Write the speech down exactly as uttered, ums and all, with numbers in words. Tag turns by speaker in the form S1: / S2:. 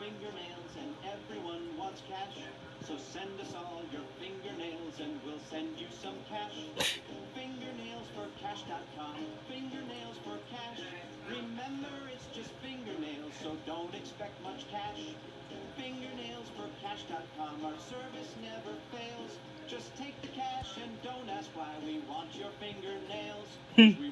S1: fingernails and everyone wants cash. So send us all your fingernails and we'll send you some cash. Fingernails for cash dot com. Fingernails for cash. Remember, it's just fingernails, so don't expect much cash. Fingernails for cash dot com. Our service never fails. Just take the cash and don't ask why we want your fingernails. 'Cause we